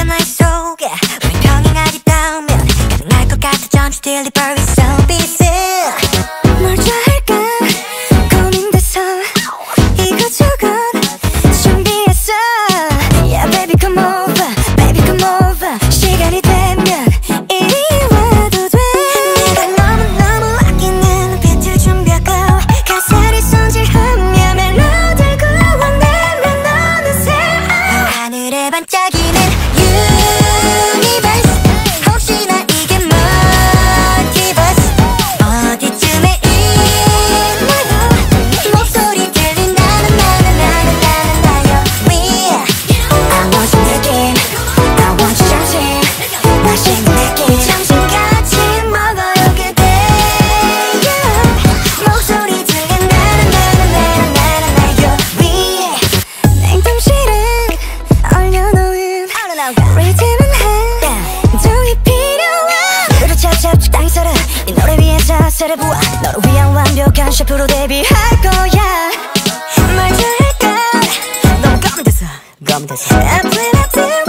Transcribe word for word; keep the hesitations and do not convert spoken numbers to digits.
나의 속에 우리 평행하지 닿으면 가능할 것 같아. Don't you deliver it so busy. 뭘 좋아할까 고민돼서 이것저것 준비했어. Yeah baby come over, baby come over. 시간이 되면 이리 와도 돼. 내가 너무너무 아끼는 빛을 준비하고 가사를 손질하며 멜로디를 구워내면 어느새 하늘에 반짝이는 유니버스. 혹시나 이게 멀티버스 어디쯤에 있나요? 목소리 들린다는 나는 나는 나는 나요. We I want you 느낌, I want you 정신 맛있는 느낌. 점심같이 먹어요 그대. 목소리 들린다는 나는 나는 나는 나요. We 냉동실에 얼려놓은 리듬은 한동이 필요한 그릇 찹찹 적당히 썰어 이 노래 위에 자세를 부어 너를 위한 완벽한 셰프로 데뷔할 거야. 말 잘할까 너무 검은 데서 검은 데서 I play my